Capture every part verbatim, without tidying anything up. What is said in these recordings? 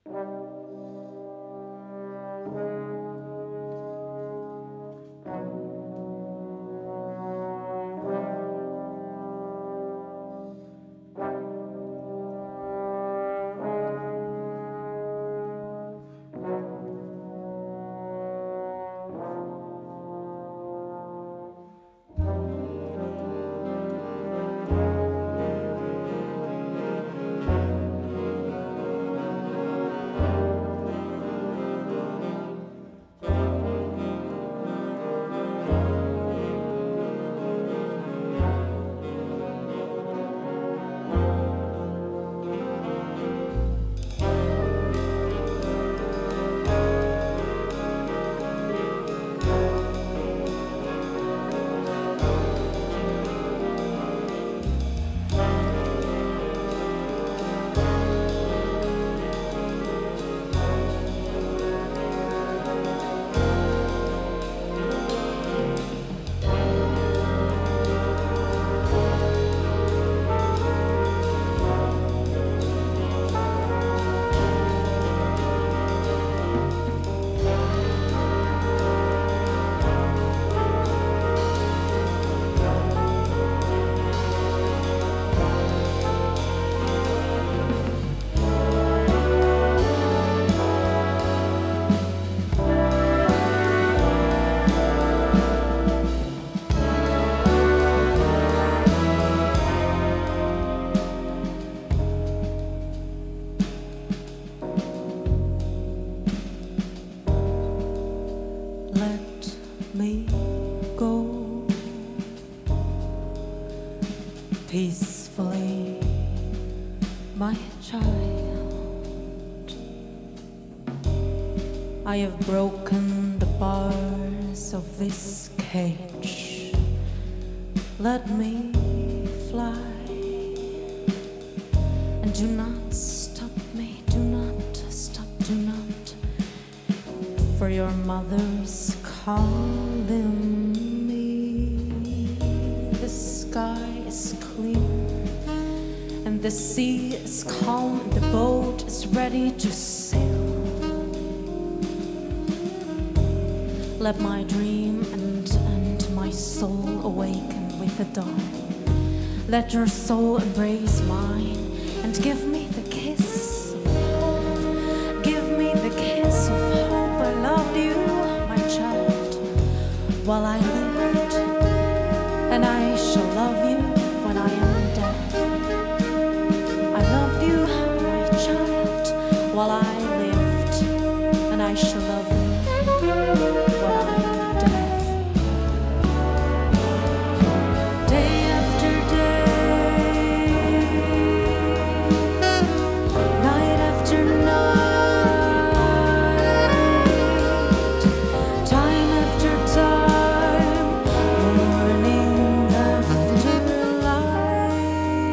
Peacefully, my child. I have broken the bars of this cage. Let me fly, and do not stop me, do not stop, do not, for your mother's calling me. The sky is clear and the sea is calm and the boat is ready to sail. Let my dream and, and my soul awaken with the dawn. Let your soul embrace mine and give me the kiss of hope. Give me the kiss of hope. I loved you, my child, while I lived, and I shall love you when I am dead. I loved you, my child, while I lived, and I shall love you when I am dead. Day after day, night after night, time after time, morning after light.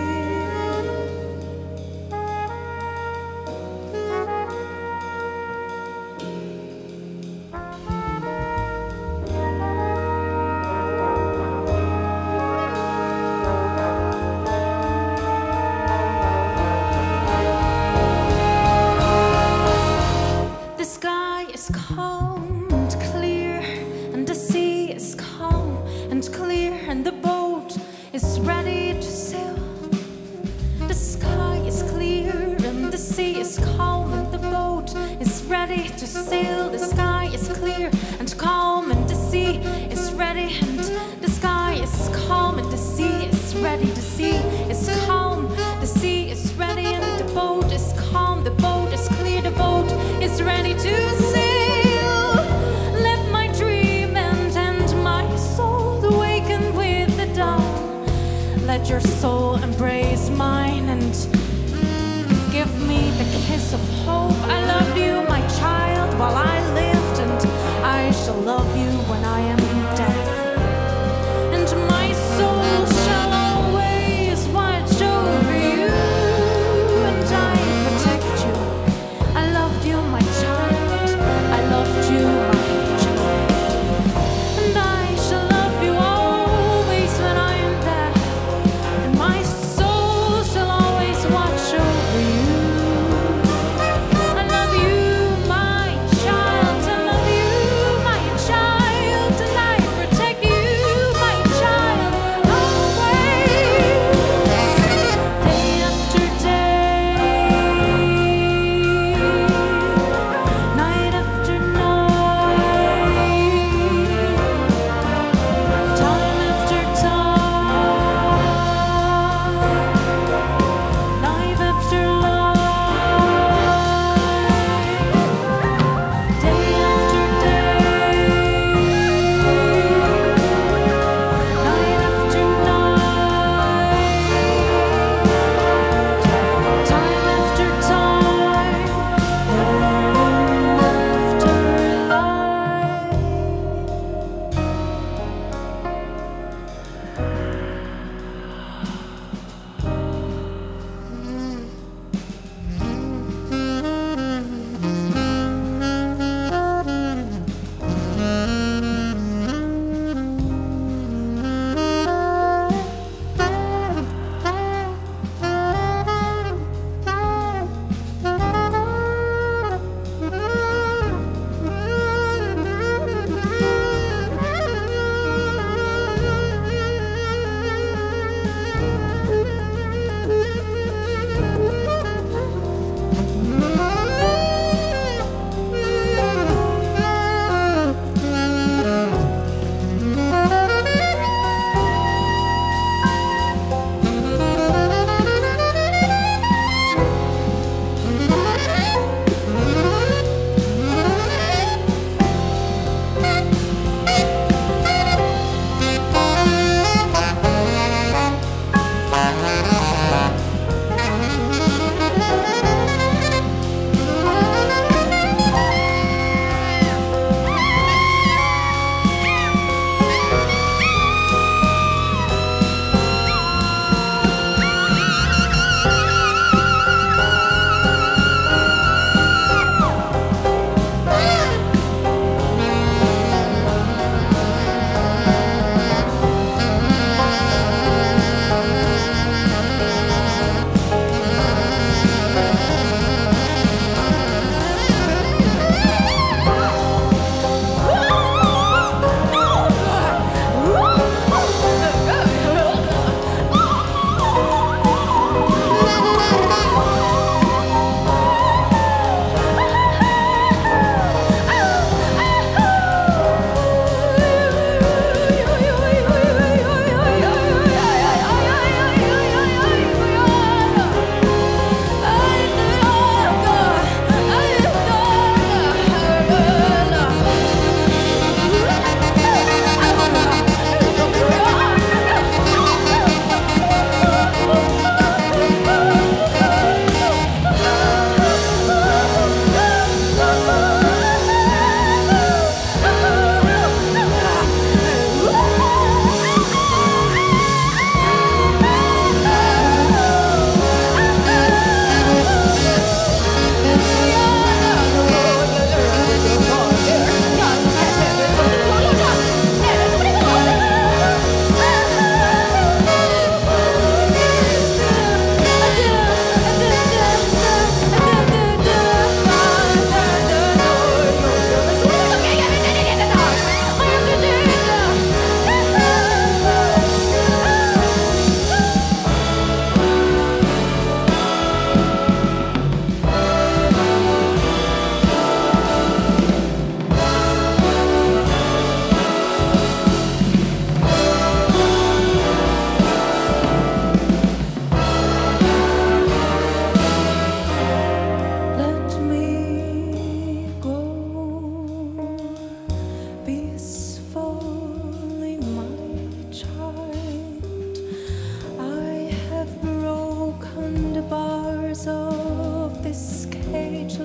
The sky is calm and clear, and the sea is calm and clear, and the boat is ready to sail. The sky is clear and the sea is calm, and the boat is ready to sail. The sky is clear and calm, and the sea is ready, and the sky is calm, and the sea is ready. The sea is calm, the sea is ready, and the boat is calm. The boat is clear, the boat is ready to sail. Let my dream end and my soul awaken with the dawn. Let your soul embrace mine and give me the kiss of hope. I loved you, my child, while I lived, and I shall love you when I am dead. And my soul shall always watch over you, and I protect you. I loved you, my child. I loved you, my child. And I shall love you always when I am dead. And my soul shall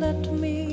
let me